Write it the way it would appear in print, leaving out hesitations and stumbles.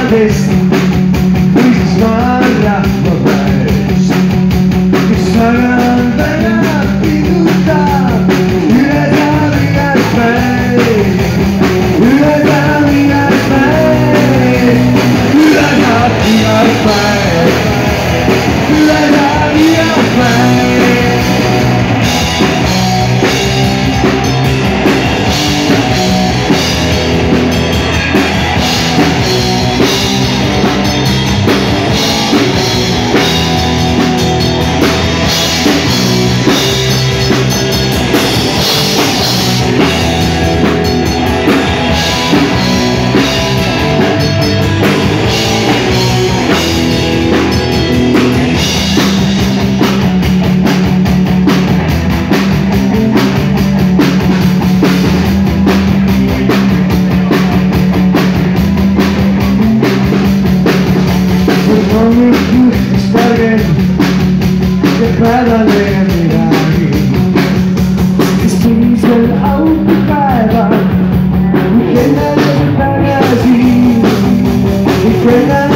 this, this is my life of life. Saran bella fiducia, la mia fede, la mia fede, la mia fede, la mia fede. Para de mirar Esquís del autocarro Y que nadie me paga así Y que nadie